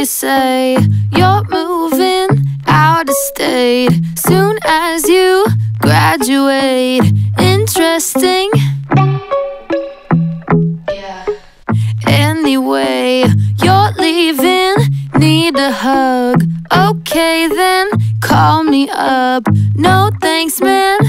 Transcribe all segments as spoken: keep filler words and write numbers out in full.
say you're moving out of state soon as you graduate. Interesting. Yeah. Anyway, you're leaving, need a hug. Okay then, call me up. No thanks, man.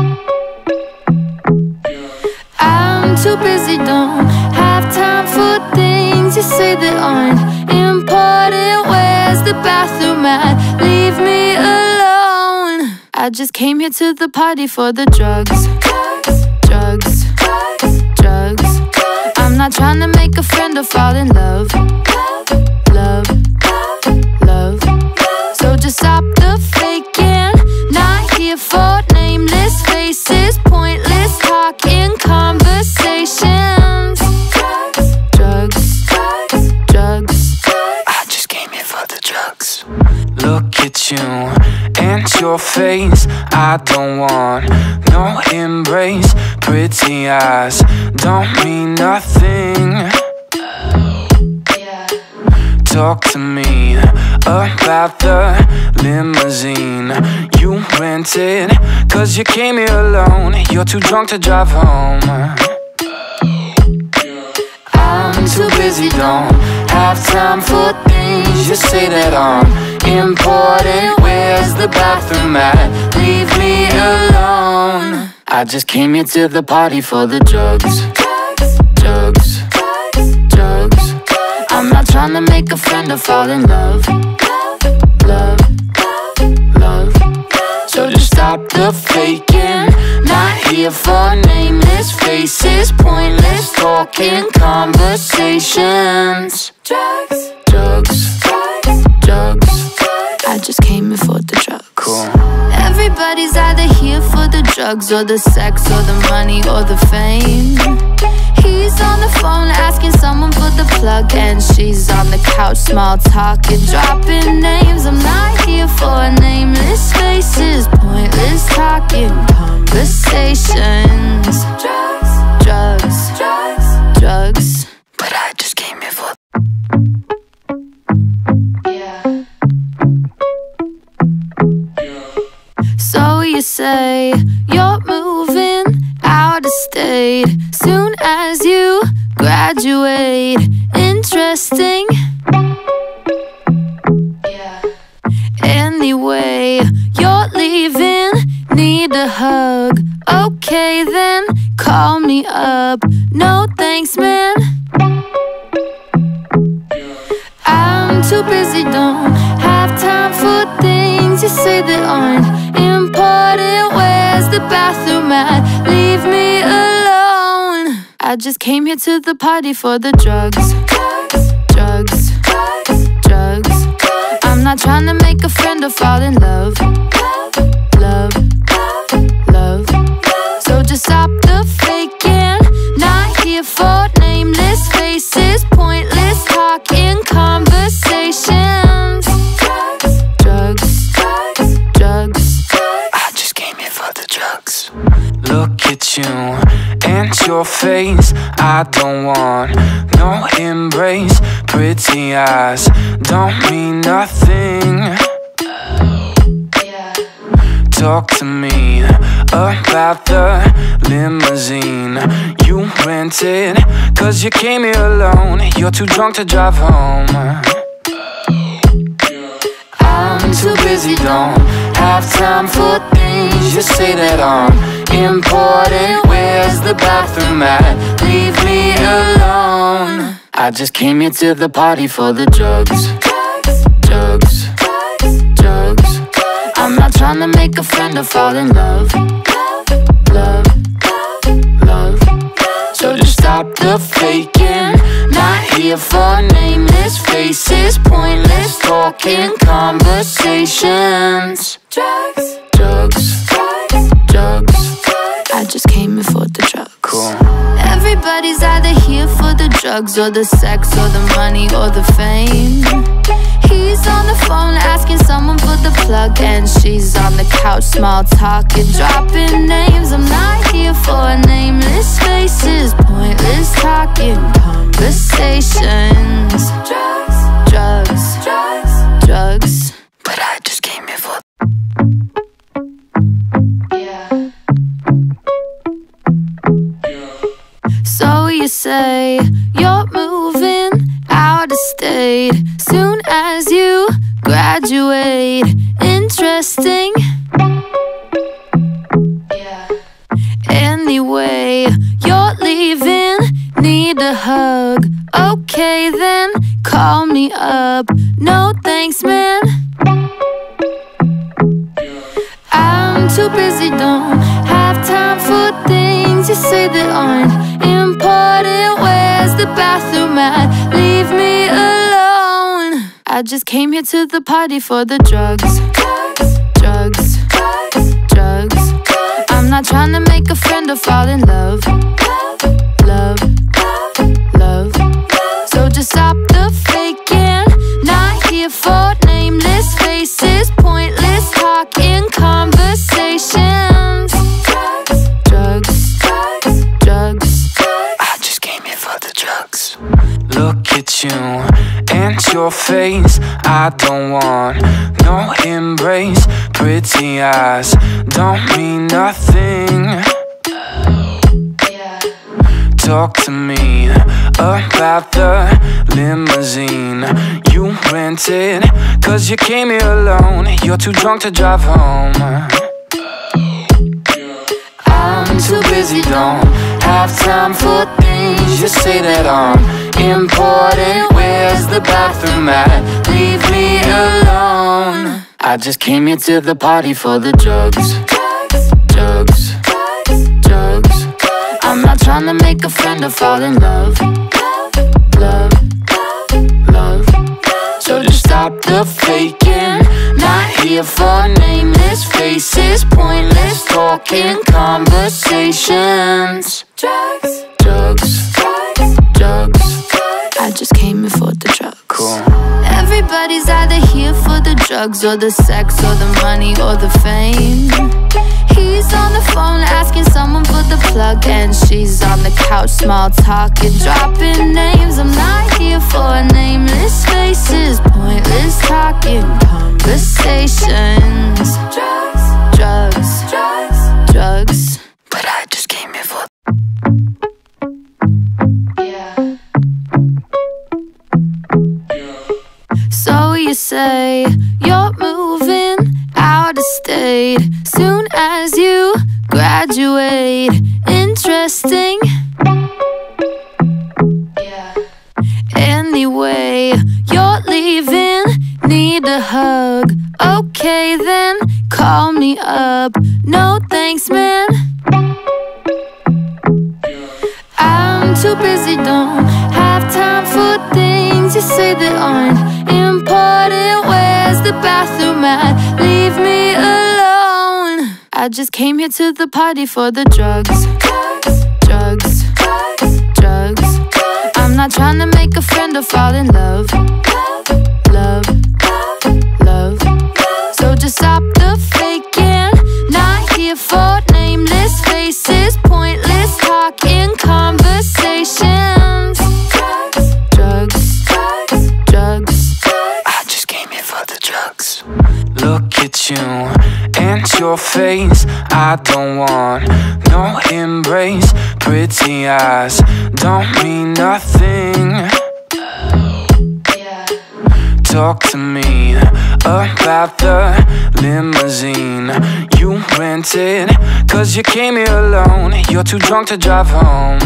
I'm too busy, don't have time for things you say that aren't important. Where's the bathroom at? Leave me alone. I just came here to the party for the drugs. Drugs, drugs. I'm not trying to make a friend or fall in love. Love, love. So just stop the faking. Not here for nameless faces, pointless talking conversations. Drugs, drugs. I just came here for the drugs. Look at you and your face. I don't want no embrace. Pretty eyes don't mean nothing. Talk to me about the limousine you rented, cause you came here alone. You're too drunk to drive home. I'm too busy, don't have time for things you say that aren't important. Where's the bathroom at? Leave me alone. I just came here to the party for the drugs. Drugs, drugs. I'm not trying to make a friend or fall in love. Love, love. So just stop the faking. Not here for nameless faces, pointless talking conversations. Drugs, drugs, drugs. I just came here for the drugs. Cool. Everybody's either here for the drugs or the sex or the money or the fame. He's on the phone asking someone for the plug, and she's on the couch small talking, dropping names. I'm not here for nameless faces, pointless talking conversations. Drugs, drugs, drugs, drugs. But I just came here for. Yeah. So you say you're moving out of state soon as you graduate. Interesting. Yeah. Anyway, you're leaving, need a hug. Okay then, call me up. No thanks, man. I'm too busy, don't have time for things you say that aren't important. Where's the bathroom at? Leave me alone. I just came here to the party for the drugs. Drugs, drugs. I'm not trying to make a friend or fall in love. Love, love. So just stop the faking. Not here for nameless faces, pointless talking conversations. Drugs, drugs. I just came here for the drugs. Look at you and your face. I don't want no embrace. Pretty eyes don't mean nothing. Talk to me about the limousine you rented, cause you came here alone. You're too drunk to drive home. I'm too busy, don't have time for things you say that aren't important. Where's the bathroom at? Leave me alone. I just came here to the party for the drugs. Drugs, drugs. I'm not trying to make a friend or fall in love. Love, love. So just stop the faking. Not here for nameless faces, pointless talking conversations. Drugs, drugs, drugs. I just came here for the drugs. Cool. Everybody's either here for the drugs or the sex or the money or the fame. He's on the phone asking someone for the plug, and she's on the couch small talking, dropping names. I'm not here for nameless faces, pointless talking conversations. Drugs, drugs, drugs. you say you're moving out of state soon as you graduate. Interesting. Yeah. Anyway, you're leaving, need a hug. Okay then, call me up. No thanks, man. I'm too busy, don't have time for things you say that aren't important. Where's the bathroom at? Leave me alone. I just came here to the party for the drugs. Drugs, drugs. I'm not trying to make a friend or fall in love. Love, love. So just stop the faking. Not here for nameless faces, pointless talking conversations. Drugs, drugs. I just came here for the drugs. Look at you and your face. I don't want no embrace. Pretty eyes don't mean nothing. Talk to me about the limousine you rented, cause you came here alone. You're too drunk to drive home. I'm too busy, don't have time for things you say that aren't important. Where's the bathroom at? Leave me alone. I just came here to the party for the drugs. Drugs, drugs. I'm not trying to make a friend or fall in love. Love, love. So just stop the faking. Not here for nameless faces, pointless talking conversations. Drugs, drugs, drugs. I just came here for the drugs. Cool. Everybody's either here for the drugs or the sex or the money or the fame. He's on the phone asking someone for the plug, and she's on the couch small talking, dropping names. I'm not here for nameless faces, pointless talking conversations. Drugs, drugs, drugs, drugs. But I just came here for. Yeah. So you say you're moving out of state soon as you graduate. Interesting. Yeah. Anyway, you're leaving, need a hug. Okay then, call me up. No thanks, man. I'm too busy, don't have time for things you say that aren't important. Where's the bathroom at? Leave me alone. I just came here to the party for the drugs. Drugs, drugs. I'm not trying to make a friend or fall in love. Love, love. So just stop the faking. Not here for nameless faces, pointless talking conversations. Drugs, drugs. I just came here for the drugs. Look at you and your face. I don't want no embrace. Pretty eyes don't mean nothing. Talk to me about the limousine you rented, cause you came here alone. You're too drunk to drive home.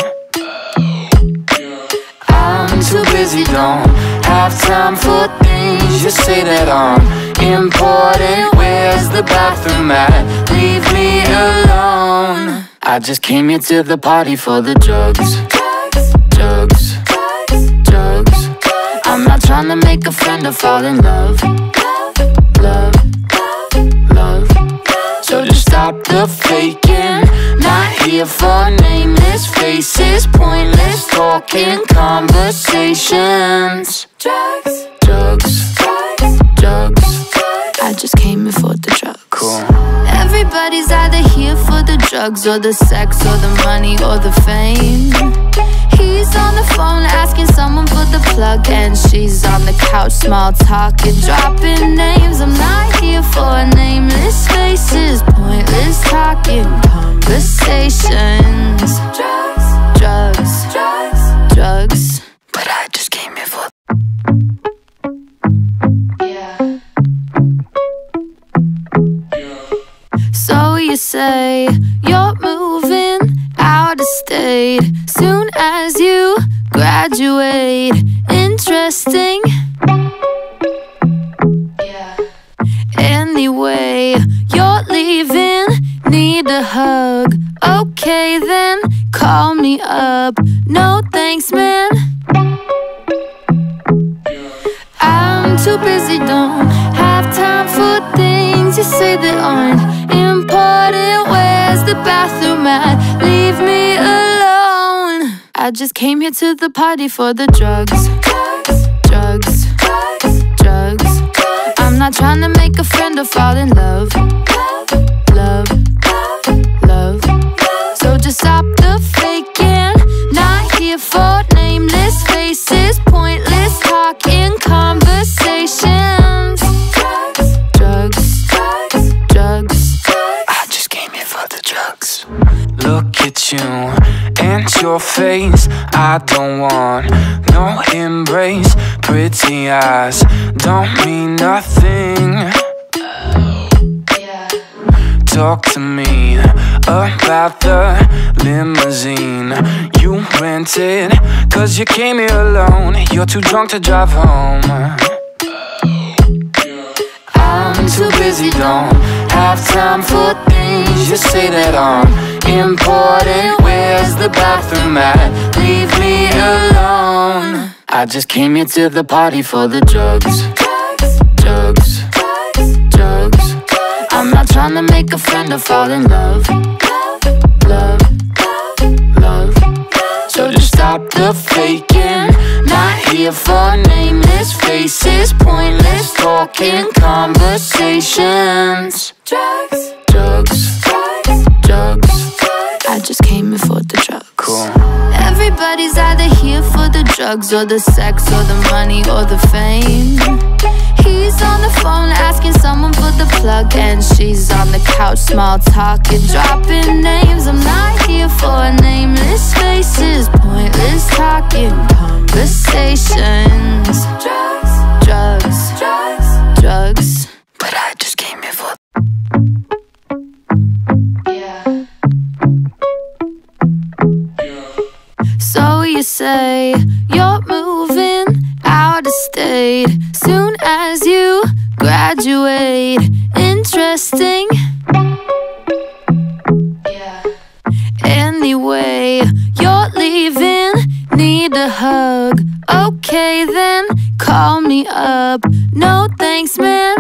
I'm too busy, don't have time for things you say that aren't important. Where's the bathroom at? Leave me alone. I just came here to the party for the drugs. Drugs, drugs. I'm not trying to make a friend or fall in love. Love, love. So just stop the faking. Not here for nameless faces, pointless talking conversations. Drugs, drugs, drugs. I just came here for the drugs. Cool. Everybody's either here for the drugs or the sex or the money or the fame. He's on the phone asking someone for the plug, and she's on the couch small talking, dropping names. I'm not here for nameless faces, pointless talking conversations. Drugs, drugs, drugs. Okay then, call me up. No thanks man, I'm too busy, don't have time for things you say that aren't important. Where's the bathroom at? Leave me alone. I just came here to the party for the drugs. Drugs, drugs. I'm not trying to make a friend or fall in love. Love, love. So just stop the faking. Not here for nameless faces, pointless talking conversations. Drugs, drugs. I just came here for the drugs. Look at you and your face. I don't want no embrace. Pretty eyes don't mean nothing. Talk to me about the limousine you rented, cause you came here alone. You're too drunk to drive home. I'm too busy, don't have time for things you say that aren't important. Where's the bathroom at? Leave me alone. I just came here to the party for the drugs. Drugs, drugs. I'm not trying to make a friend or fall in love. Love, love. So just stop the faking. Not here for nameless faces, pointless talking conversations. Drugs, drugs, drugs. I just came here for the drugs. Cool. Everybody's either here for the drugs or the sex or the money or the fame. He's on the phone asking someone for the plug, and she's on the couch small talking, dropping names. I'm not here for nameless faces, pointless talking conversations. Drugs, drugs, drugs, drugs. But I just came here for So you say you're moving out of state soon as you graduate. Interesting. Yeah. Anyway, you're leaving, need a hug. Okay then, call me up. No thanks man,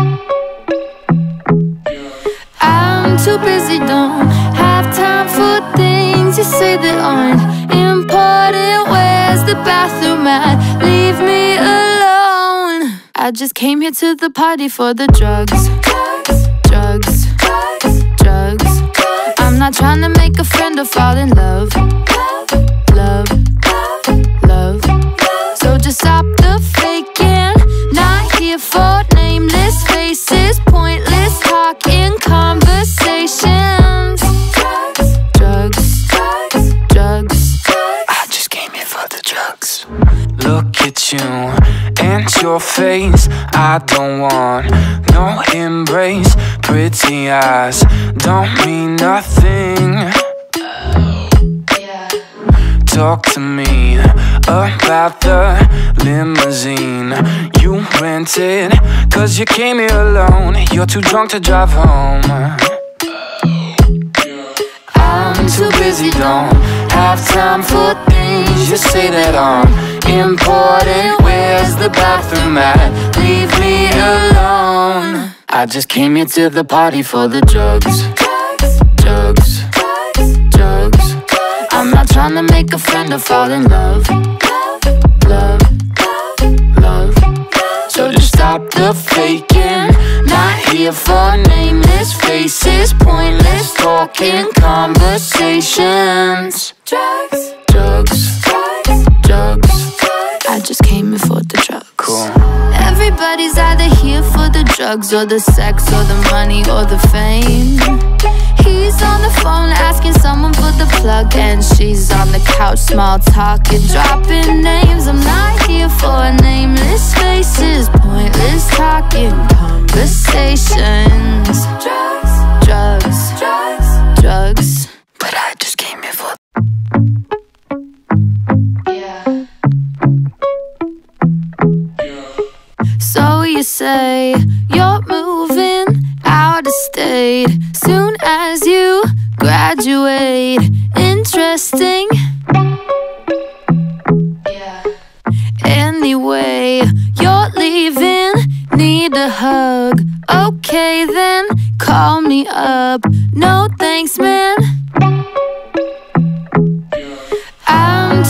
I'm too busy, don't have time for things you say that aren't important. Where's the bathroom at? Leave me alone. I just came here to the party for the drugs. Drugs, drugs. I'm not trying to make a friend or fall in love. Love, love. So just stop the faking. Not here for nameless faces, pointless talking conversations. Drugs, drugs. I just came here for the drugs. Look at you and your face. I don't want no embrace. Pretty eyes don't mean nothing. Talk to me about the limousine you rented, cause you came here alone. You're too drunk to drive home. I'm too busy, don't have time for things you say that aren't important. Where's the bathroom at? Leave me alone. I just came here to the party for the drugs. Drugs, drugs. I'm not trying to make a friend or fall in love. Love, love. So just stop the faking. Not here for nameless faces, pointless talking conversations. Drugs, drugs, drugs. I just came here for the drugs. Cool. Everybody's either here for the drugs or the sex or the money or the fame. He's on the phone asking someone for the plug, and she's on the couch small talking, dropping names. I'm not here for nameless faces, pointless talking conversations. Drugs, drugs, drugs, drugs. But I just came here for So you say you're moving out of state soon as you graduate.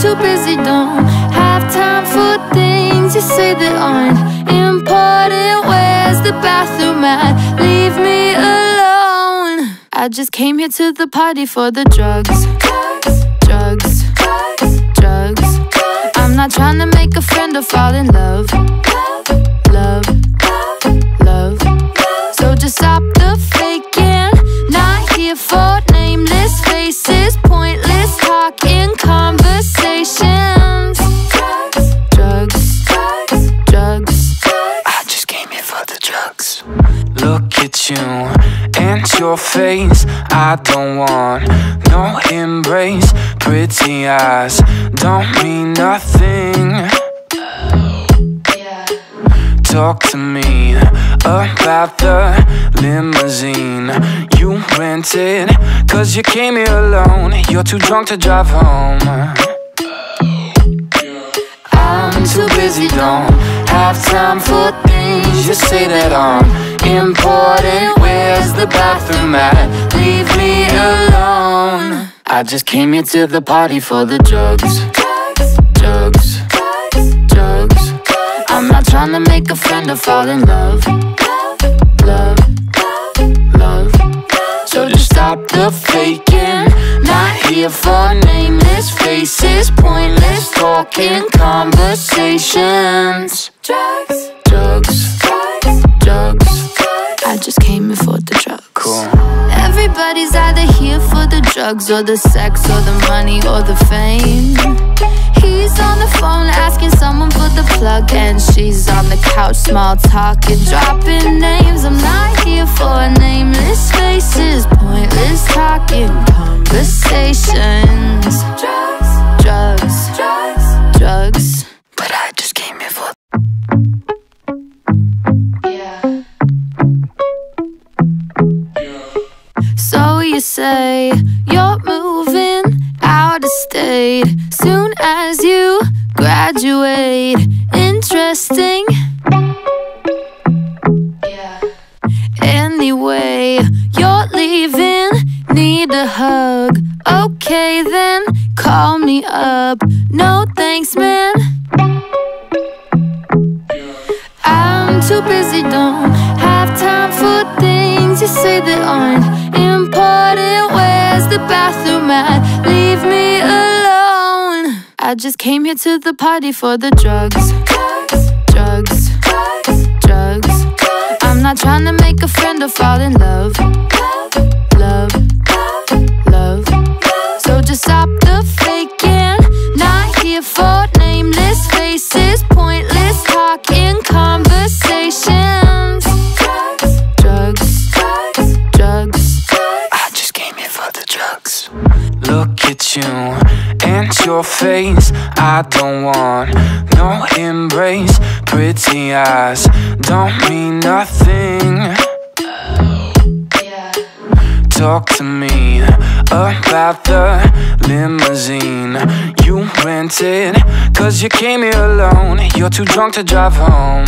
too busy, don't have time for things you say that aren't important. Where's the bathroom at? Leave me alone. I just came here to the party for the drugs. Drugs, drugs. I'm not trying to make a friend or fall in love. Love, love. So just stop the faking. Not here for nameless faces, pointless talking conversations. Drugs, drugs. I just came here for the drugs. Look at you and your face. I don't want no embrace. Pretty eyes don't mean nothing. Talk to me about the limousine you rented, cause you came here alone. You're too drunk to drive home. I'm too busy, don't have time for things you say that aren't important. Where's the bathroom at? Leave me alone. I just came here to the party for the drugs. Drugs, drugs. I'm not trying to make a friend or fall in love. Love, love. So just stop the faking. Not here for nameless faces, pointless talking conversations. Drugs, drugs, drugs. I just came here for the drugs. Cool. Everybody's either here for the drugs or the sex or the money or the fame. He's on the phone asking someone for the plug, and she's on the couch small talking, dropping names. I'm not here for nameless faces, pointless talking conversations. Drugs, drugs, drugs, drugs. But I just came here for So you say you're moving out of state soon as you graduate. Interesting. Yeah. Anyway, you're leaving, need a hug. Okay then, call me up. No thanks, man. I'm too busy, don't have time for things you say that aren't important. Where's the bathroom at? Leave me alone. I just came here to the party for the drugs. Drugs, drugs. I'm not trying to make a friend or fall in love. Love, love. So just stop the faking. Not here for nameless faces, pointless talking conversations. Drugs, drugs. I just came here for the drugs. Look at you and your face. I don't want no embrace. Pretty eyes don't mean nothing. Talk to me about the limousine you rented, cause you came here alone. You're too drunk to drive home.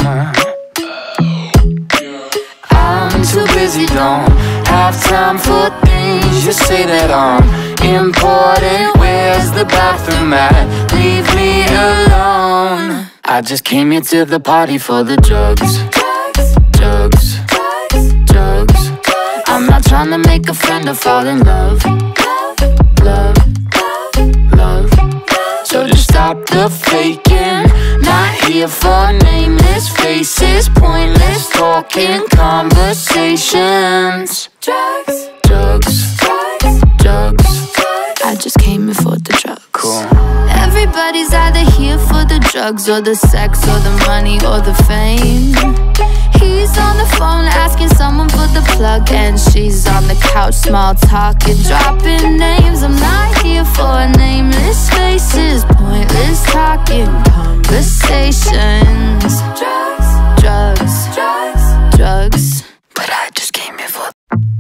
I'm too busy, don't have time for things you say that aren't important. Where's the bathroom at? Leave me alone. I just came here to the party for the drugs. Drugs, drugs. I'm not trying to make a friend or fall in love. Love, love. So just stop the faking. Not here for nameless faces, pointless talking conversations. Drugs, drugs, drugs. I just came here for the drugs. Cool. Everybody's either here for the drugs or the sex or the money or the fame. He's on the phone asking someone for the plug, and she's on the couch small talking, dropping names. I'm not here for nameless faces, pointless talking conversations. Drugs, drugs, drugs, drugs. But I just came here for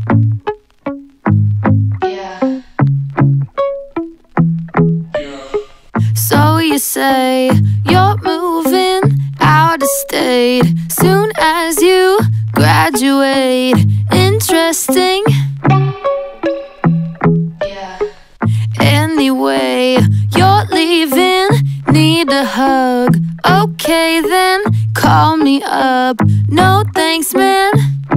So you say you're moving out of state soon as you graduate. Interesting. Anyway, you're leaving, need a hug. Okay then, call me up. No thanks, man.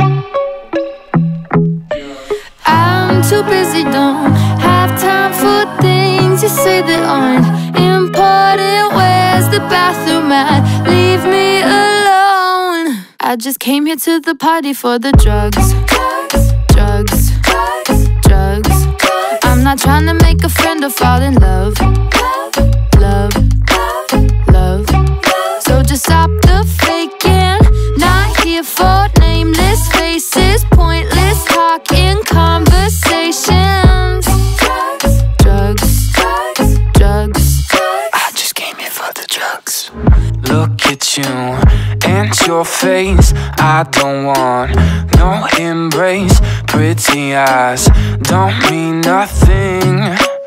I'm too busy, don't have time for things you say that aren't important. Where's the bathroom at? Leave me alone. I just came here to the party for the drugs. Drugs, drugs. I'm not trying to make a friend or fall in love. Love, love. So just stop the faking. Not here for nameless faces, pointless talking conversations. Drugs, drugs. I just came here for the drugs. Look at you and your face. I don't want no embrace. Pretty eyes don't mean nothing.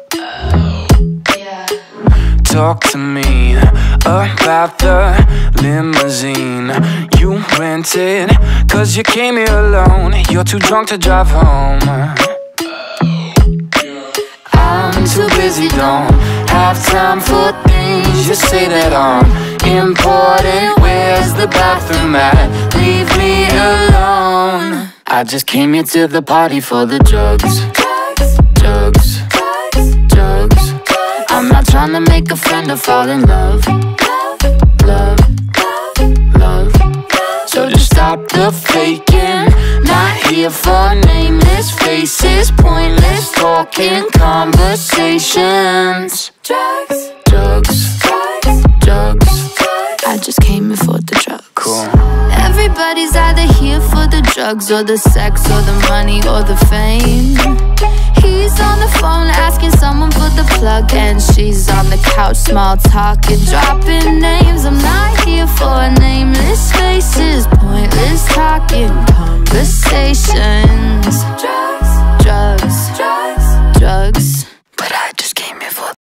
Talk to me about the limousine you rented, cause you came here alone. You're too drunk to drive home. I'm too busy, don't have time for things you say that aren't important. Where's the bathroom at? Leave me alone. I just came here to the party for the drugs. Drugs, drugs. I'm not trying to make a friend or fall in love. Love, love. So just stop the faking. Not here for nameless faces, pointless talking conversations. Drugs, drugs, drugs. I just came here for the drugs. Cool. Everybody's either here for the drugs or the sex or the money or the fame. He's on the phone asking someone for the plug, and she's on the couch small talking, dropping names. I'm not here for nameless faces, pointless talking conversations. Drugs, drugs, drugs, drugs. But I just came here for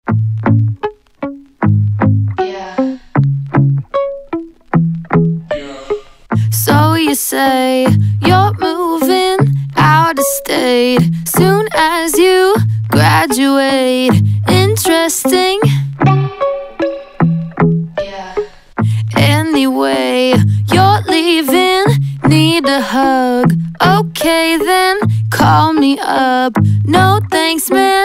So you say you're moving out of state soon as you graduate. Interesting. Yeah. Anyway, you're leaving, need a hug. Okay then, call me up. No thanks, man.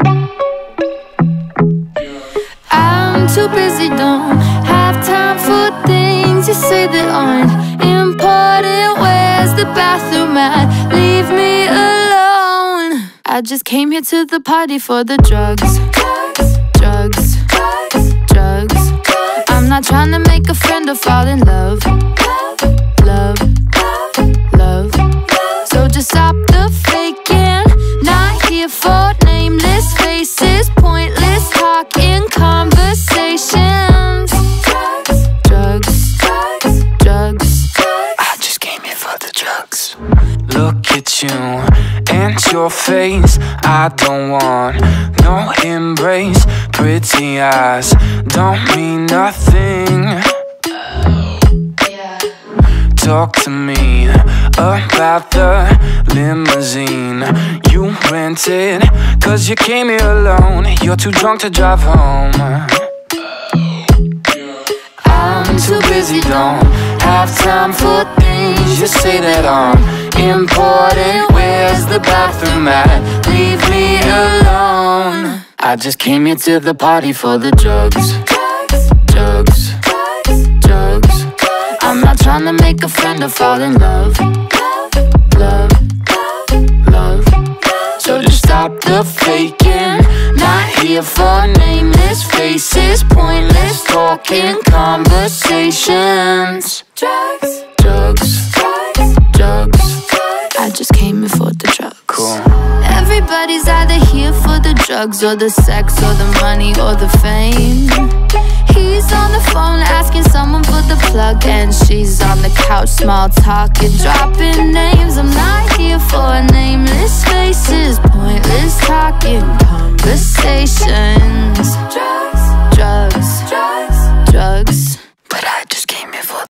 I'm too busy, don't have time for things you say that aren't important. Where's the bathroom at? Leave me alone. I just came here to the party for the drugs. Drugs, drugs. I'm not trying to make a friend or fall in love. Love, love. So just stop the faking. Not here for nameless faces, pointless talking conversations. Drugs, drugs. I just came here for the drugs. Look at you and your face. I don't want no embrace. Pretty eyes don't mean nothing. Talk to me about the limousine you rented, cause you came here alone. You're too drunk to drive home. I'm too busy, don't have time for things you say that aren't important. Where's the bathroom at? Leave me alone. I just came here to the party for the drugs. Drugs, drugs. I'm not trying to make a friend or fall in love. Love, love. So just stop the faking. Not here for nameless faces, pointless talking conversations. Drugs, drugs, drugs. I just came here for the drugs. Cool. Everybody's either here for the drugs or the sex or the money or the fame. He's on the phone asking someone for the plug, and she's on the couch small talking, dropping names. I'm not here for nameless faces, pointless talking conversations. Drugs, drugs, drugs, drugs. But I just came here for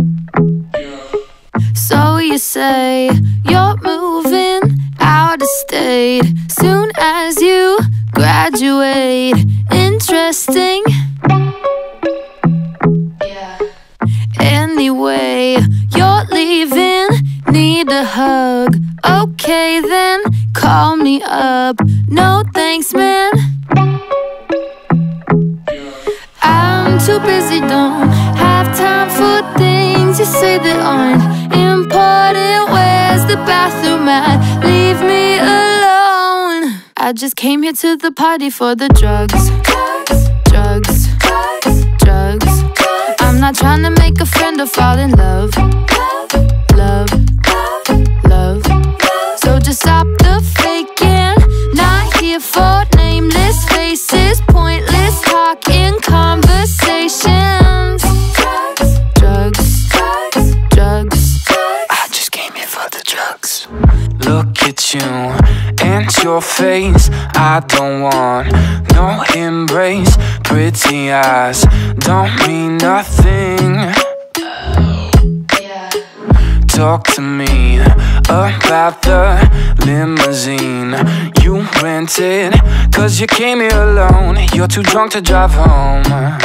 So you say you're moving out of state state soon as you graduate. Interesting. Yeah. Anyway, you're leaving, need a hug. Okay then, call me up. No thanks, man. I'm too busy, don't have time for things you say that aren't important. Where's the bathroom at? Leave me alone. I just came here to the party for the drugs. Drugs, drugs. I'm not trying to make a friend or fall in love. Love, love. So just stop the faking. Not here for nameless faces, pointless talking conversations. Drugs, drugs. I just came here for the drugs. Look at you and your face. I don't want no embrace. Pretty eyes don't mean nothing. Talk to me about the limousine you rented, cause you came here alone. You're too drunk to drive home.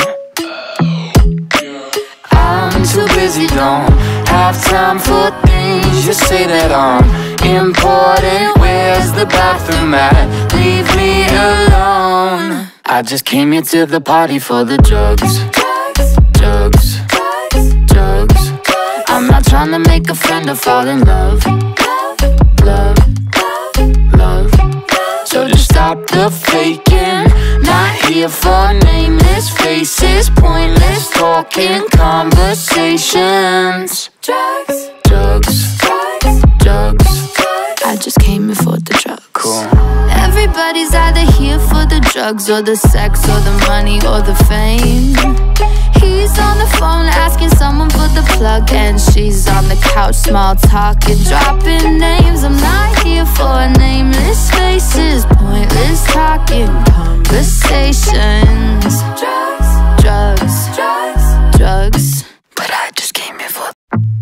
I'm too busy, don't have time for things you say that aren't important. Where's the bathroom at? Leave me alone. I just came here to the party for the drugs. Drugs, drugs. I'm not trying to make a friend or fall in love. Love, love. So just stop the faking. Not here for nameless faces, pointless talking conversations. Drugs, drugs, drugs. I just came here for the drugs. Cool. Everybody's either here for the drugs or the sex or the money or the fame. He's on the phone asking someone for the plug, and she's on the couch small talking, dropping names. I'm not here for nameless faces, pointless talking conversations. Drugs, drugs, drugs, drugs. But I just came here for.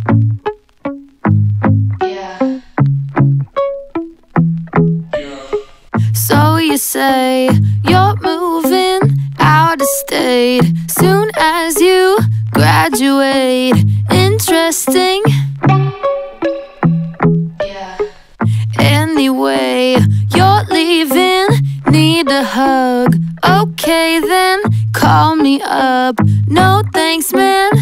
Yeah. So you say you're moving out of state soon as you graduate. Interesting. Yeah. Anyway, you're leaving, need a hug. Okay then, call me up. No thanks, man.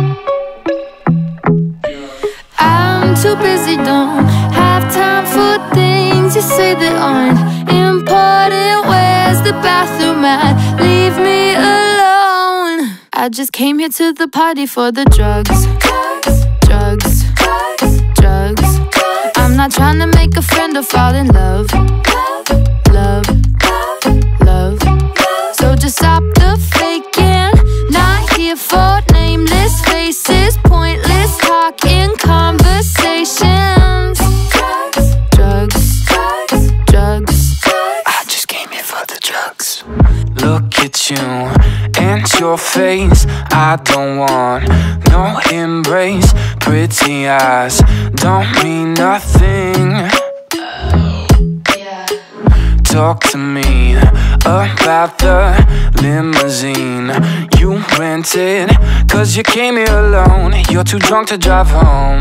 I'm too busy, don't have time for things you say that aren't important. Where's the bathroom at? Leave me alone. I just came here to the party for the drugs. Drugs, drugs. I'm not trying to make a friend or fall in love. Love, love. So just stop the faking. Not here for nameless faces, pointless talking conversations. Drugs, drugs. I just came here for the drugs. Look at you and your face. I don't want no embrace. Pretty eyes don't mean nothing. Talk to me about the limousine you rented, cause you came here alone. You're too drunk to drive home.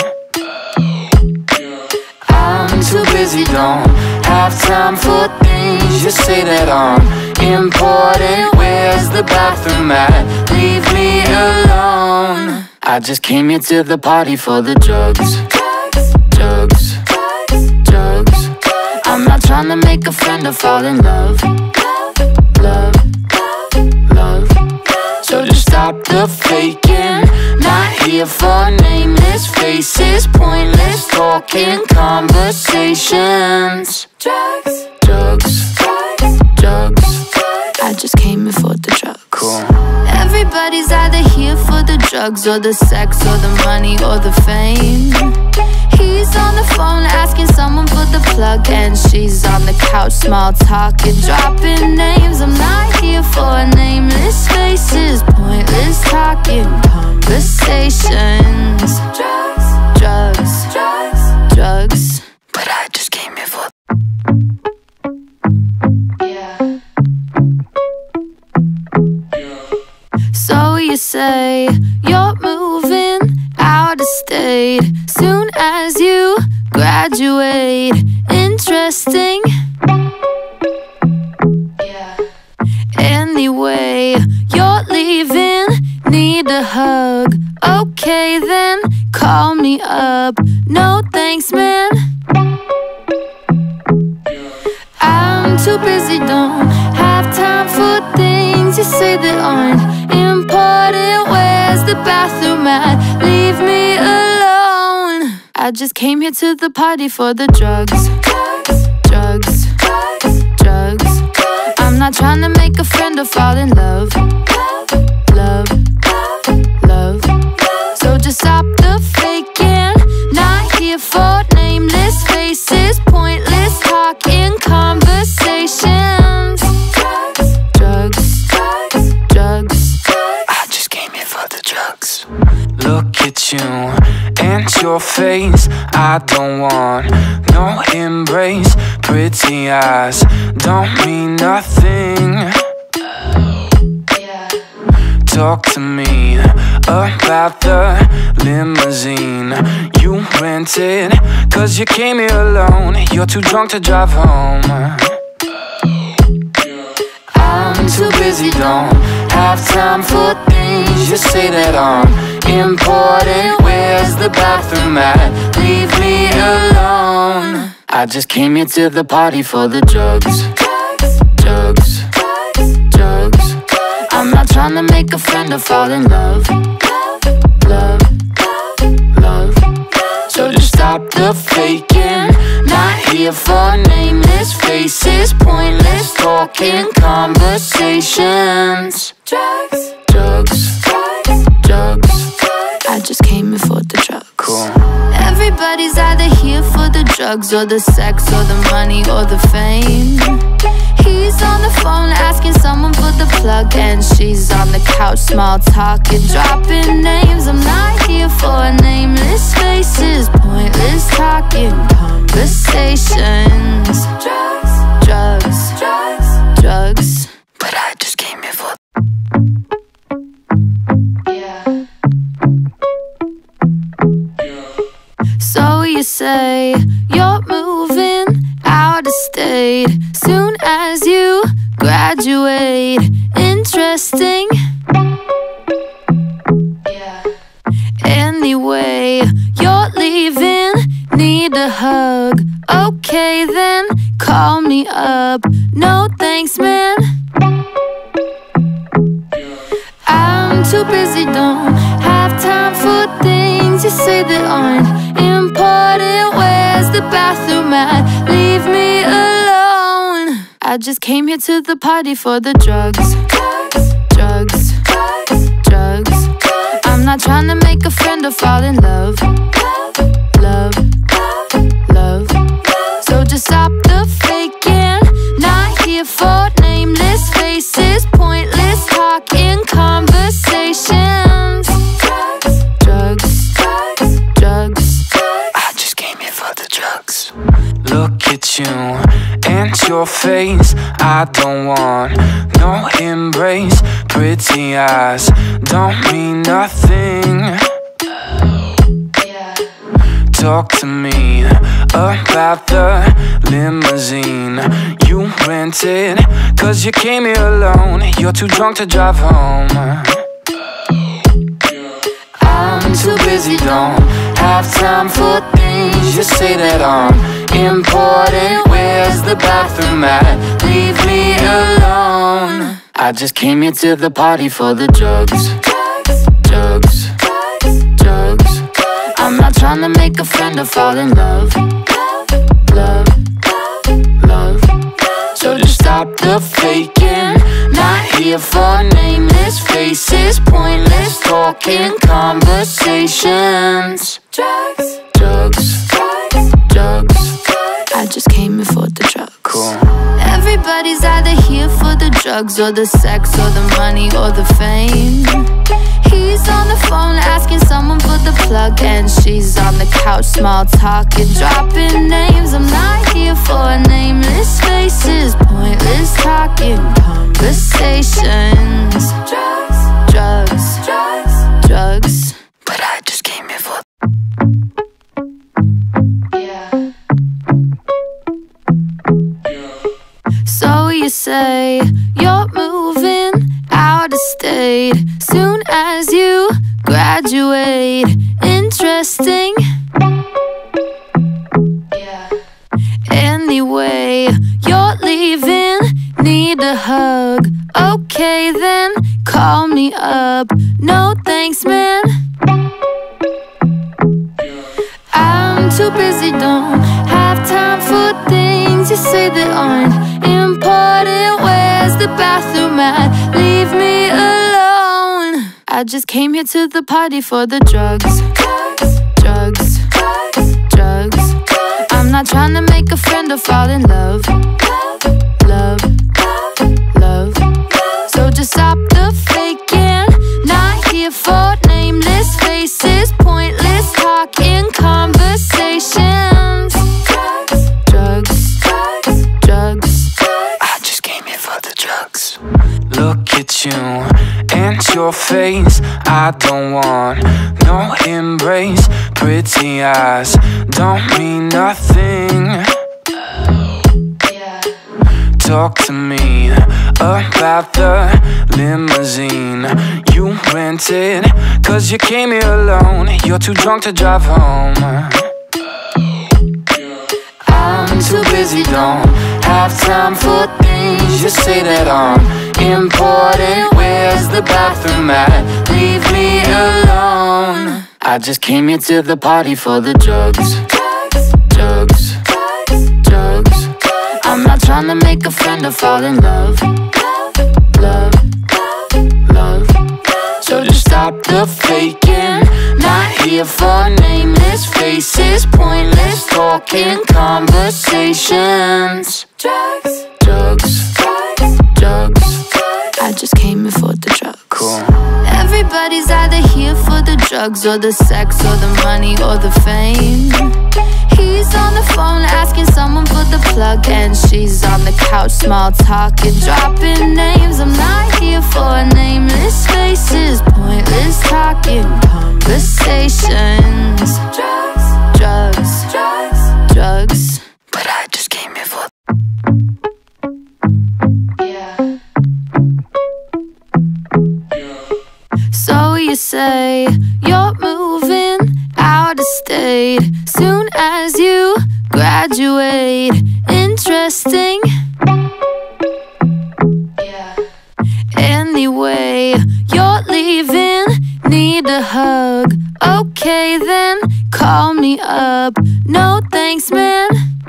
I'm too busy, don't have time for things you say that aren't important. Where's the bathroom at? Leave me alone. I just came here to the party for the drugs. Drugs, drugs. I'm not trying to make a friend or fall in love. Love, love. So just stop the faking. Not here for nameless faces, pointless talking conversations. Drugs, drugs, drugs. I just came here for the drugs. Cool. Everybody's either here for the drugs or the sex or the money or the fame. He's on the phone asking someone for the plug, and she's on the couch small talking, dropping names. I'm not here for nameless faces, pointless talking conversations. Drugs, drugs, drugs, drugs. But I just came here for. say you're moving out of state soon as you graduate. Interesting. Yeah. Anyway, you're leaving, need a hug. Okay then, call me up. No thanks, man. I'm too busy, don't have time for things you say that aren't important. Where's the bathroom at? Leave me alone. I just came here to the party for the drugs. Drugs, drugs. I'm not trying to make a friend or fall in love. Love, love. So just stop the faking. Not here for nameless faces, pointless talking conversations. Drugs, drugs. I just came here for the drugs. Look at you and your face. I don't want no embrace. Pretty eyes don't mean nothing. Talk to me about the limousine you rented, cause you came here alone. You're too drunk to drive home. I'm too busy, don't have time for things you say that aren't important. Where's the bathroom at? Leave me alone. I just came here to the party for the drugs. Drugs, drugs. I'm not trying to make a friend or fall in love. Love, love. So just stop the faking. Not here for nameless faces, pointless talking conversations. Drugs, drugs, drugs. I just came here for the drugs. Cool. Everybody's either here for the drugs or the sex or the money or the fame. He's on the phone asking someone for the plug, and she's on the couch small talking, dropping names. I'm not here for nameless faces, pointless talking conversations. Drugs, drugs, drugs, drugs. But I just came here for So you say you're moving out of state soon as you graduate. Interesting. Yeah. Anyway, you're leaving, need a hug. Okay then, call me up. No thanks, man. I'm too busy, don't have time for things you say that aren't important. Where's the bathroom at? Leave me alone. I just came here to the party for the drugs. Drugs, drugs. I'm not trying to make a friend or fall in love. Love, love. So just stop the faking. Not here for nameless faces, pointless talking conversations. Drugs, drugs. I just came here for the drugs. Look at you and your face. I don't want no embrace. Pretty eyes don't mean nothing. Talk to me about the limousine you rented, cause you came here alone. You're too drunk to drive home. I'm too busy, don't have time for things you say that aren't important. Where's the bathroom at? Leave me alone. I just came here to the party for the drugs. Drugs, drugs. I'm not trying to make a friend or fall in love. Love, love. So just stop the faking. Not here for nameless faces, pointless talking conversations. Drugs, drugs, drugs. I just came here for the drugs. Cool. Everybody's either here for the drugs or the sex or the money or the fame. He's on the phone asking someone for the plug, and she's on the couch small talking, dropping names. I'm not here for nameless faces, pointless talking conversations. Drugs, drugs, drugs. say you're moving out of state soon as you graduate. Interesting. Yeah. Anyway, you're leaving, need a hug. Okay then, call me up. No thanks, man. I'm too busy, don't have time for things you say that aren't important. Where's the bathroom at? Leave me alone. I just came here to the party for the drugs. Drugs, drugs. I'm not trying to make a friend or fall in love. Love, love. So just stop the faking. Not here for nameless faces, pointless talking conversations. Drugs, drugs. I just came here for the drugs. Look at you and your face. I don't want no embrace. Pretty eyes don't mean nothing. Talk to me about the limousine you rented, cause you came here alone. You're too drunk to drive home. I'm too busy, don't have time for things you say that aren't important. Where's the bathroom at? Leave me alone. I just came here to the party for the drugs. Drugs, drugs. I'm not trying to make a friend or fall in love. Love, love. So just stop the faking. Not here for nameless faces, pointless talking conversations. Drugs, drugs, drugs. I just came here for the drugs. Cool. Everybody's either here for the drugs or the sex or the money or the fame. He's on the phone asking someone for the plug, and she's on the couch small talking, dropping names. I'm not here for nameless faces, pointless talking conversations. Drugs, drugs, drugs, drugs. But I just came here for. Yeah. So you say you're moving out of state soon as you graduate. Interesting. Yeah. Anyway, you're leaving, need a hug. Okay then, call me up. No thanks, man.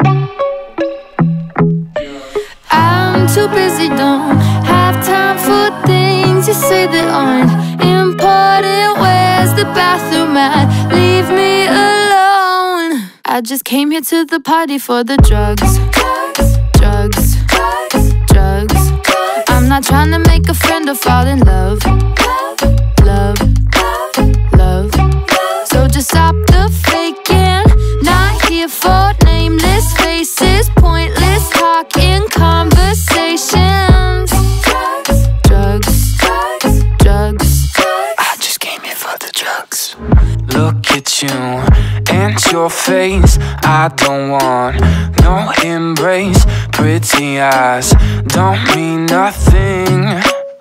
I'm too busy, don't have time for things you say that aren't important. Where's the bathroom at? Leave me alone. I just came here to the party for the drugs. Drugs, drugs. I'm not trying to make a friend or fall in love. Love, love. So just stop the faking. Not here for nameless faces, pointless talking conversations. Drugs, drugs. I just came here for the drugs. Look at you and your face. I don't want no embrace. Pretty eyes don't mean nothing.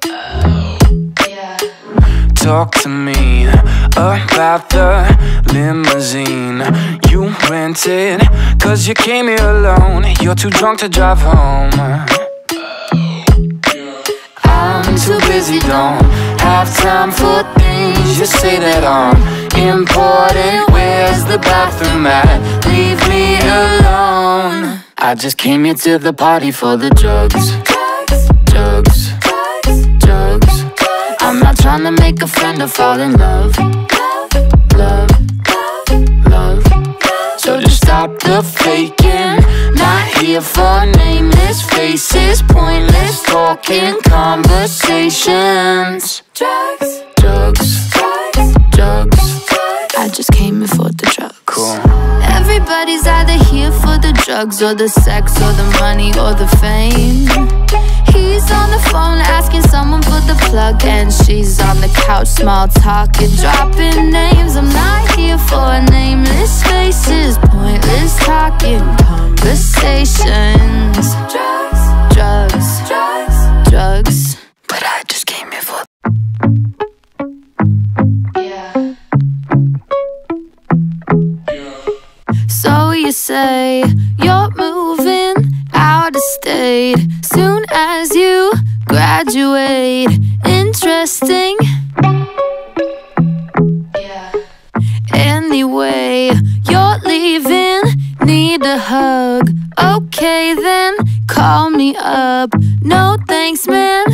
Talk to me about the limousine you rented, cause you came here alone. You're too drunk to drive home. I'm too busy, don't have time for things you say that aren't important. Where's the bathroom at? Leave me alone. I just came here to the party for the drugs. Drugs, drugs. I'm not trying to make a friend or fall in love. Love, love. So just stop the faking. Not here for nameless faces, pointless talking conversations. Drugs, drugs, drugs. I just came here for the drugs. Cool. Everybody's either here for the drugs or the sex or the money or the fame. He's on the phone asking someone for the plug, and she's on the couch small talking, dropping names. I'm not here for nameless faces, pointless talking conversations. Drugs, drugs, drugs. say you're moving out of state soon as you graduate. Interesting. Yeah. Anyway, you're leaving, need a hug. Okay then, call me up. No thanks, man.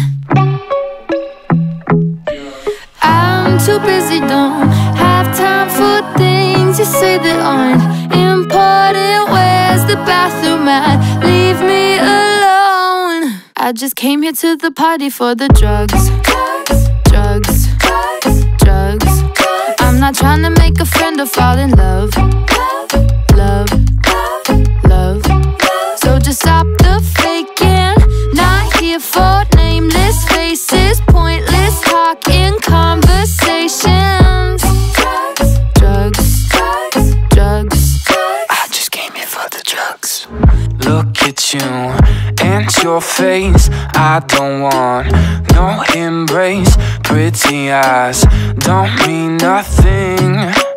I'm too busy, don't have time for things you say that aren't important. Where's the bathroom at? Leave me alone. I just came here to the party for the drugs. Drugs, drugs. I'm not trying to make a friend or fall in love. Love, love. So just stop the faking. Not here for nameless faces, pointless talking conversations. Drugs, drugs. I just came here for the drugs. Look at you and your face. I don't want no embrace. Pretty eyes don't mean nothing.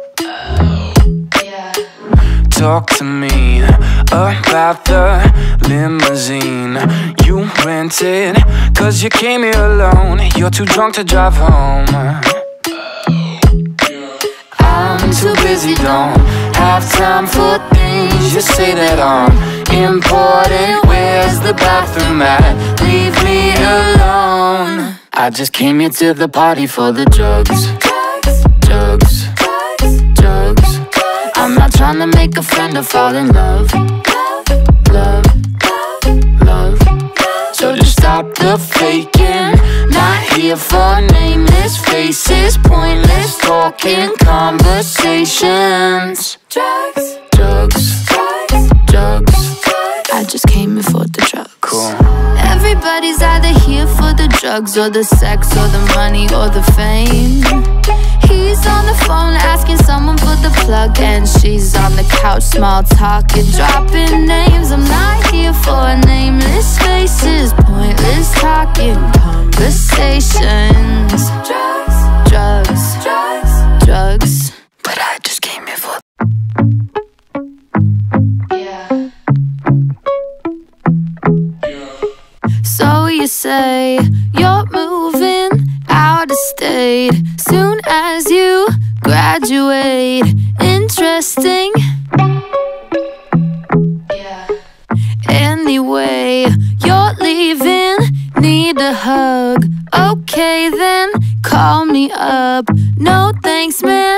Talk to me about the limousine you rented, cause you came here alone. You're too drunk to drive home. I'm too busy, don't have time for things you say that aren't important. Where's the bathroom at? Leave me alone. I just came here to the party for the drugs. Drugs, drugs. I'm not trying to make a friend or fall in love. Love, love. So just stop the faking. Not here for nameless faces, pointless talking conversations. Drugs, drugs, drugs. I just came here for the drugs. Cool. Everybody's either here for the drugs or the sex or the money or the fame. He's on the phone asking someone for the plug, and she's on the couch small talking, dropping names. I'm not here for nameless faces, pointless talking conversations. Drugs, drugs, drugs, drugs. But I just came here for So you say you're moving out of state soon as you graduate. Interesting. Yeah. Anyway, you're leaving, need a hug. Okay then, call me up. No thanks, man.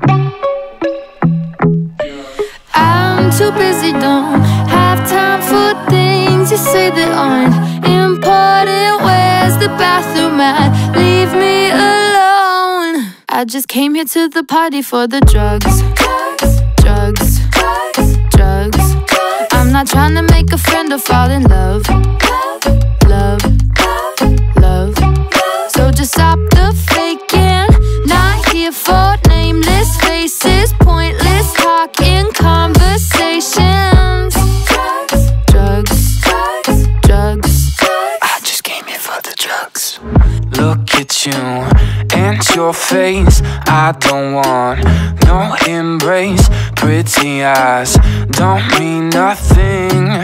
I'm too busy, don't have time for things you say that aren't important. Where's the bathroom at? Leave me alone. I just came here to the party for the drugs. Drugs, drugs. I'm not trying to make a friend or fall in love. Love, love. So just stop the faking. Not here for nameless faces, pointless talking conversations. Drugs, drugs. I just came here for the drugs. Look at you and your face. I don't want no embrace. Pretty eyes don't mean nothing.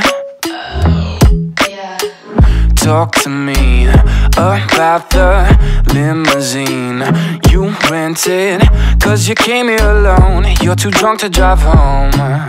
Talk to me about the limousine you rented, cause you came here alone. You're too drunk to drive home.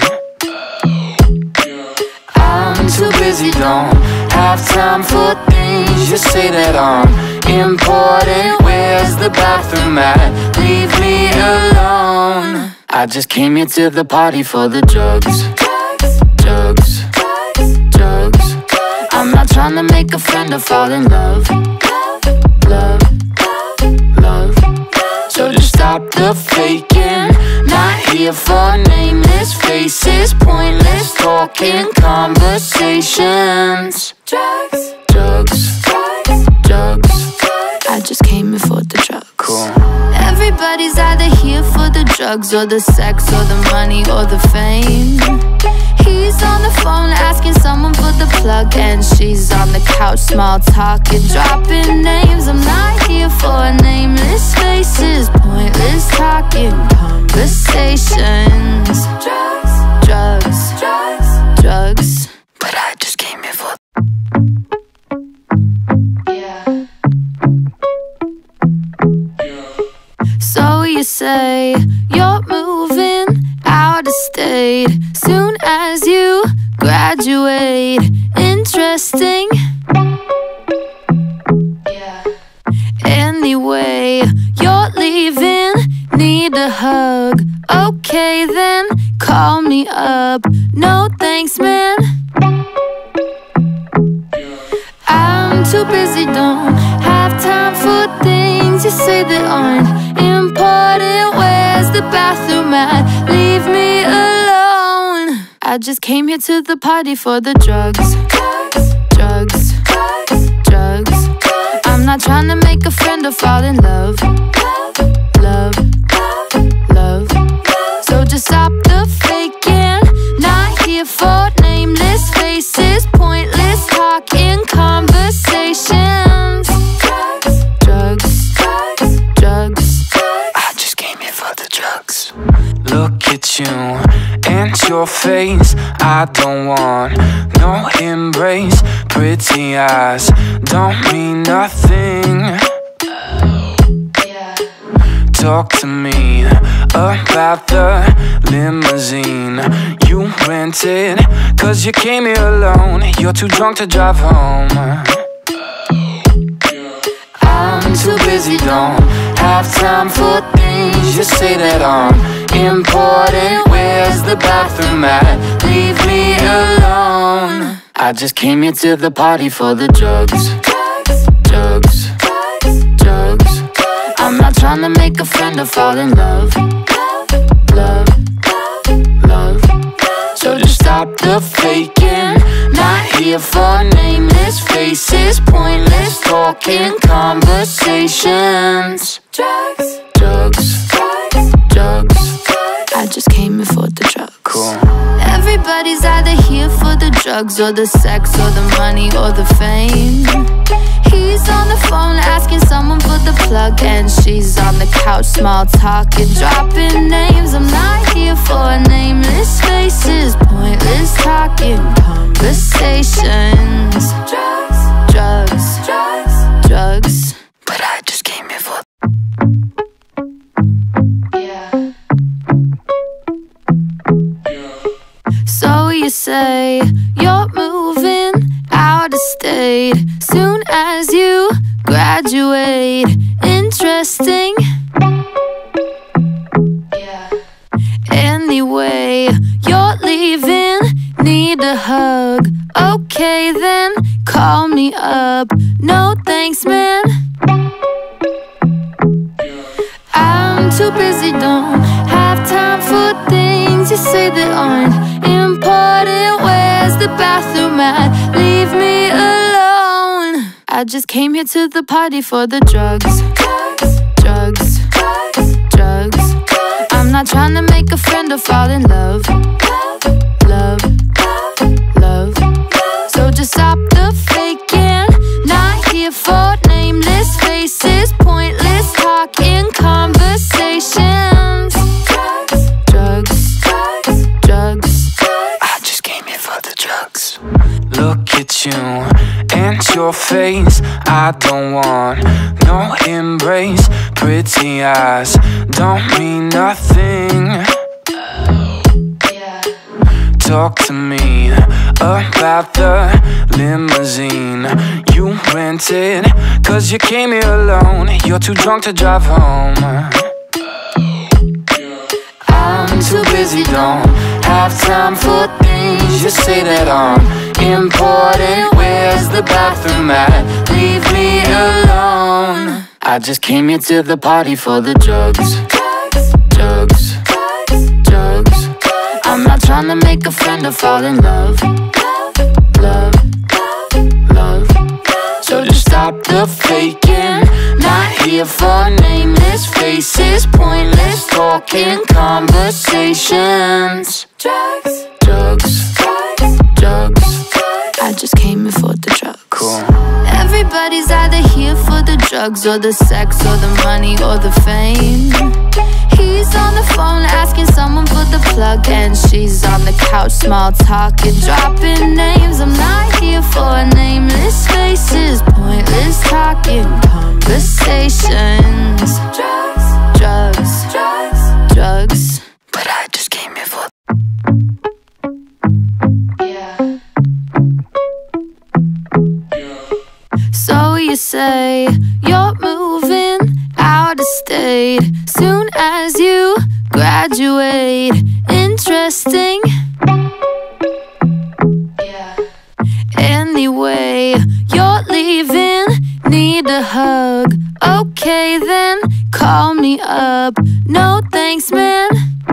I'm too busy, don't have time for things you say that aren't important. Where's the bathroom at? Leave me alone. I just came here to the party for the drugs. Drugs, drugs. I'm not trying to make a friend or fall in love. Love, love. So just stop the faking. Not here for nameless faces, pointless talking conversations. Drugs, drugs, drugs. I just came here for the drugs. Cool. Everybody's either here for the drugs or the sex or the money or the fame. He's on the phone asking someone for the plug, and she's on the couch small talking, dropping names. I'm not here for nameless faces, pointless talking conversations. Drugs, drugs, drugs. drugs, but I just came here for. Yeah. So you say you're moving out of state soon as you graduate. Interesting. Yeah. Anyway, you're leaving, need a hug. Okay then, call me up. No thanks, man. I'm too busy, don't have time for things you say that aren't important. Where's the bathroom at? Leave me alone. I just came here to the party for the drugs. Drugs, drugs. I'm not trying to make a friend or fall in love. Love, love. So just stop the faking. Not here for nameless faces, pointless talking conversations. Drugs, drugs. I just came here for the drugs. Look at you and your face. I don't want no embrace. Pretty eyes don't mean nothing. Talk to me about the limousine you rented, cause you came here alone. You're too drunk to drive home. I'm too busy, don't have time for things you say that aren't important. Where's the bathroom at? Leave me alone. I just came here to the party for the drugs. Drugs, drugs. I'm not trying to make a friend or fall in love. Love, love. So just stop the faking. Not here for nameless faces, pointless talking conversations. Drugs, drugs, drugs. I just came here for the drugs. Cool. Everybody's either here for the drugs or the sex or the money or the fame. He's on the phone asking someone for the plug, and she's on the couch small talking, dropping names. I'm not here for nameless faces, pointless talking conversations. Drugs, drugs, drugs, drugs. But I just came here for. Yeah. So you say you're moving out of state soon as you graduate. Interesting. Yeah. Anyway, you're leaving, need a hug. Okay then, call me up. No thanks, man. I'm too busy, don't have time for things you say that aren't important. Where's the bathroom at? Leave me alone. I just came here to the party for the drugs. Drugs, drugs. I'm not trying to make a friend or fall in love. Love, love. So just stop the faking. Not here for nameless faces, pointless talking conversations. Drugs, drugs. I just came here for the drugs. Look at you and your face. I don't want no embrace. Pretty eyes don't mean nothing. Talk to me about the limousine you rented, cause you came here alone. You're too drunk to drive home. I'm too busy, don't have time for things you say that aren't important. Where's the bathroom at? Leave me alone. I just came here to the party for the drugs. Drugs, drugs. I'm not trying to make a friend or fall in love. Love, love. So just stop the faking. Not here for nameless faces, pointless talking conversations. Drugs, drugs, drugs. I just came here for the drugs. Cool. Every Everybody's either here for the drugs or the sex or the money or the fame. He's on the phone asking someone for the plug, and she's on the couch small talking, dropping names. I'm not here for nameless faces, pointless talking conversations. Drugs, drugs, drugs, drugs. But I just came here for yeah. So you say you're moving out of state soon as you graduate. Interesting. Yeah. Anyway, you're leaving, need a hug. Okay then, call me up. No thanks, man.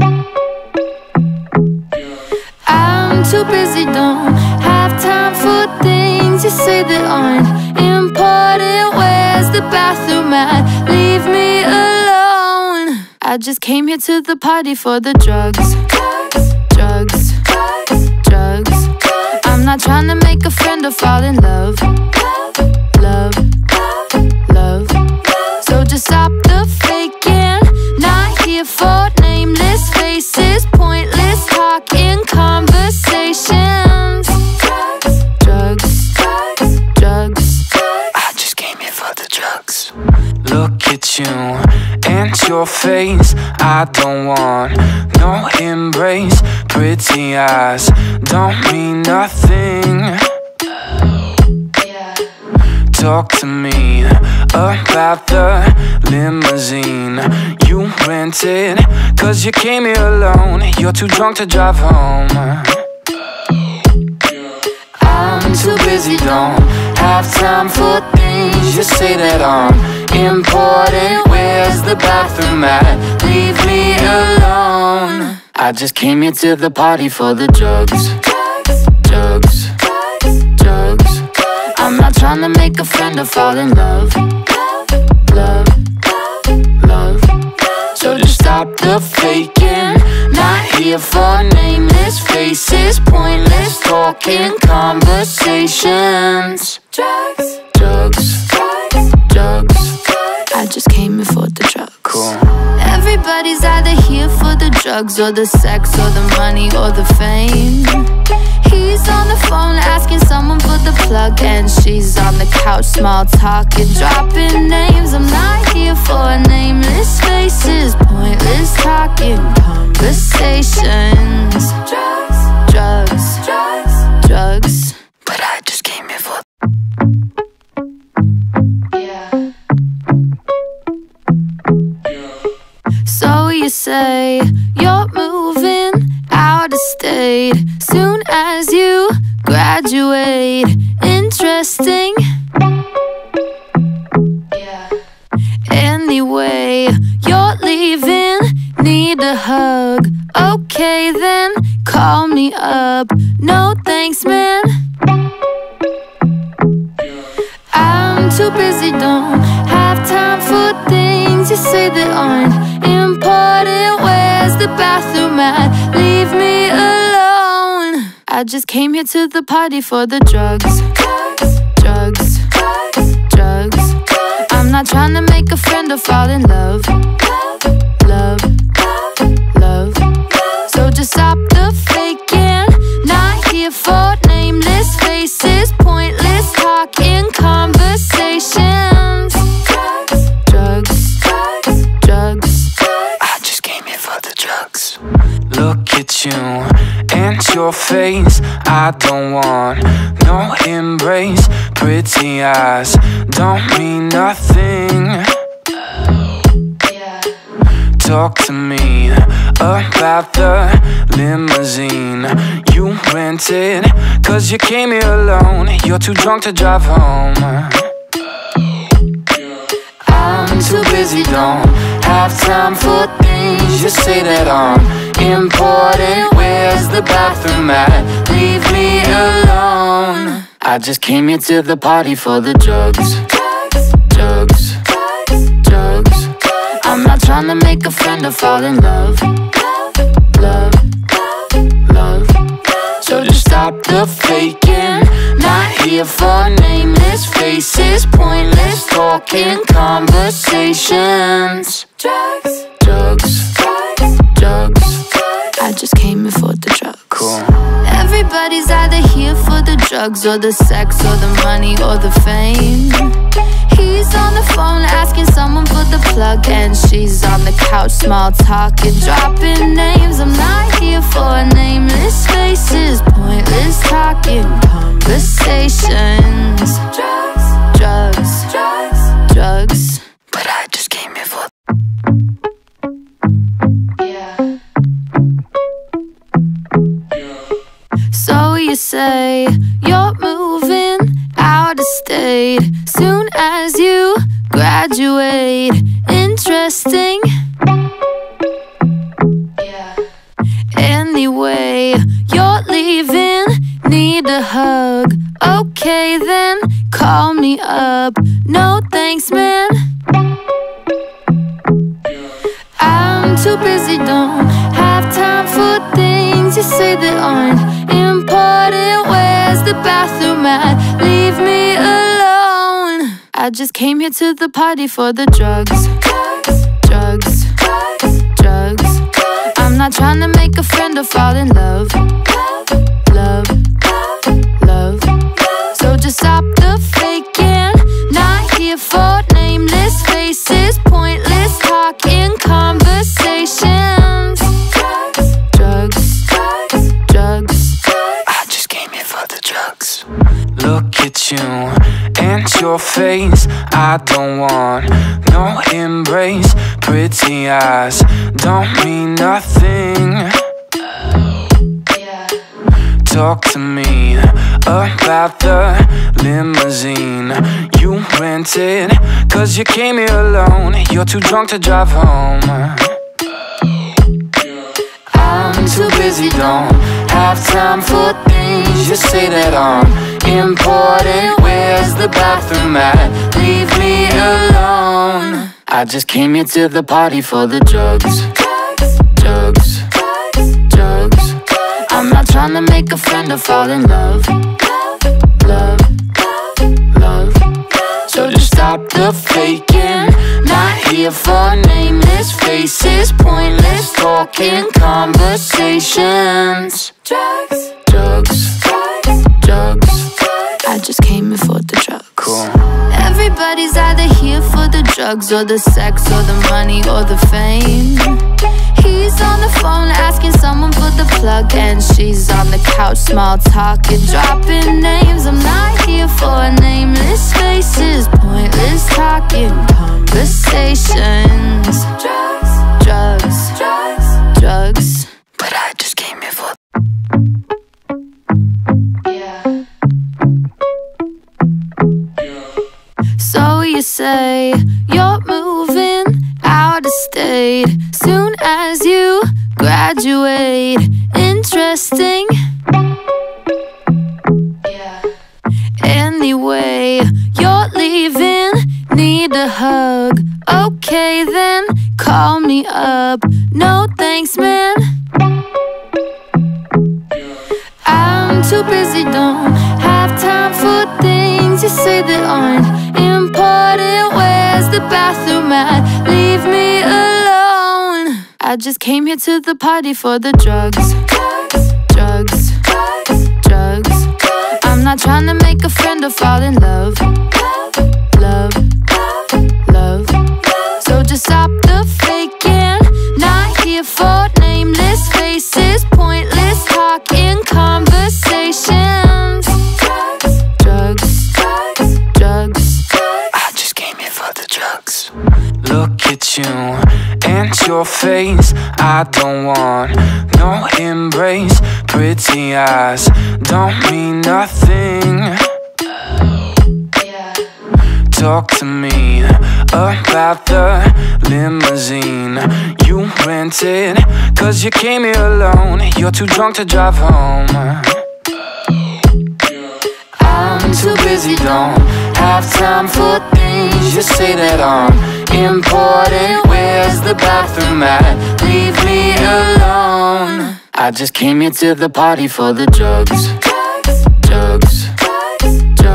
I'm too busy, don't have time for things you say that aren't important. Where's the bathroom at? Leave me alone. I just came here to the party for the drugs. Drugs, drugs, drugs. I'm not trying to make a friend or fall in love. Love, love. So just stop the faking. Not here for nameless faces, pointless talking conversations. Drugs, drugs, drugs. I just came here for the drugs. Look at you and your face. I don't want no embrace. Pretty eyes don't mean nothing. Talk to me about the limousine you rented, cause you came here alone. You're too drunk to drive home. I'm too busy, don't have time for things you say that aren't important. Where's the bathroom at? Leave me alone. I just came here to the party for the drugs. Drugs, drugs. I'm not trying to make a friend or fall in love. Love, love. So just stop the faking. Not here for nameless faces, pointless talking conversations. Drugs, drugs, drugs, drugs. I just came here for the drugs. Cool. Everybody's either here for the drugs or the sex or the money or the fame. He's on the phone asking someone for the plug, and she's on the couch small talking, dropping names. I'm not here for nameless faces, pointless talking conversations. Drugs, drugs, drugs, drugs. But I just came here for yeah. So you say you're moving out of state soon as you graduate. Interesting. Yeah. Anyway, you're leaving, need a hug. Okay then, call me up. No thanks, man. I'm too busy, don't have time for things you say that aren't important. Where's the bathroom at? Leave me alone. I just came here to the party for the drugs. Drugs, drugs. I'm not trying to make a friend or fall in love. Love, love. So just stop the faking. Not here for nameless faces, pointless talking conversations. Drugs, drugs, drugs. I just came here for the drugs. Look at you and your face. I don't want no embrace. Pretty eyes don't mean nothing. Talk to me about the limousine you rented, cause you came here alone. You're too drunk to drive home. I'm too busy, don't have time for things you say that aren't important. Where's the bathroom at? Leave me alone. I just came here to the party for the drugs. Drugs, drugs. I'm not trying to make a friend or fall in love. Love, love. So just stop the faking. Not here here for nameless faces, pointless talking conversations. Drugs, Drugs, drugs, drugs. I just came here for the drugs. Cool. Everybody's either here for the drugs or the sex or the money or the fame. He's on the phone asking someone for the plug, and she's on the couch small talking, dropping names. I'm not here for nameless faces, pointless talking conversations. Drugs, drugs, drugs, drugs. But I just came here for yeah. So you say you're moving out of state soon as you graduate. Interesting. Yeah. Anyway, you're leaving, need a hug. Okay then, call me up. No thanks, man. I'm too busy, don't have time for things you say that aren't important. Where's the bathroom at? Leave me alone. I just came here to the party for the drugs. Drugs, drugs, drugs. I'm not trying to make a friend or fall in love. Love, love. So just stop the faking. Not here for nameless faces, pointless talking conversations. Drugs, drugs, drugs, drugs. I just came here for the drugs. Look at you and your face. I don't want no embrace. Pretty eyes don't mean nothing. Talk to me about the limousine you rented, cause you came here alone. You're too drunk to drive home. I'm too busy, don't have time for things you say that aren't important. Where's the bathroom at? Leave me alone. I just came here to the party for the drugs. Drugs, drugs. I'm not trying to make a friend or fall in love. Love, love. So just stop the faking. Not here for nameless faces, pointless talking conversations. Drugs, Drugs, drugs, drugs. I just came here for the drugs. Cool. Everybody's either here for the drugs or the sex or the money or the fame. He's on the phone asking someone for the plug, and she's on the couch small talking, dropping names. I'm not here for nameless faces, pointless talking conversations. Drugs, drugs, drugs, drugs. But I just came here for yeah. So you say you're moving out of state soon as you graduate. Interesting. Yeah. Anyway, you're leaving, need a hug. Okay then, call me up. No thanks, man. I'm too busy, don't have time for things you say that aren't important. Where's the bathroom at? Leave me alone. I just came here to the party for the drugs. Drugs, drugs. I'm not trying to make a friend or fall in love. Love, love. So just stop the faking. Not here for nameless faces, pointless talking conversations. Drugs, drugs, drugs. I just came here for the drugs. Look at you and your face. I don't want no embrace. Pretty eyes don't mean nothing. Talk to me about the limousine you rented, cause you came here alone. You're too drunk to drive home. I'm too busy, don't have time for things you say that aren't important. Where's the bathroom at? Leave me alone. I just came here to the party for the drugs. Drugs, drugs, drugs.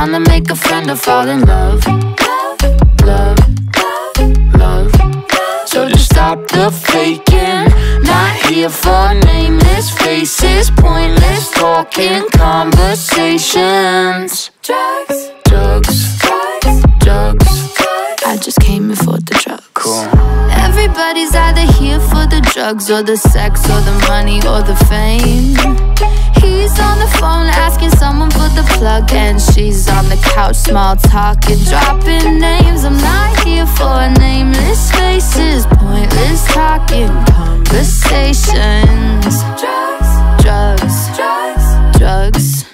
trying to make a friend or fall in love. Love, love. So just stop the faking. Not here for nameless faces, pointless talking conversations. Drugs, drugs, drugs, drugs. I just came in for the drugs. Cool. Everybody's either here for the drugs or the sex or the money or the fame. He's on the phone asking someone for the plug, and she's on the couch small talking, dropping names. I'm not here for nameless faces, pointless talking conversations. Drugs, drugs, drugs, drugs.